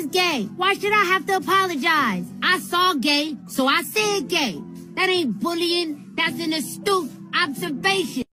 was gay. Why should I have to apologize? I saw gay, so I said gay. That ain't bullying. That's an astute observation.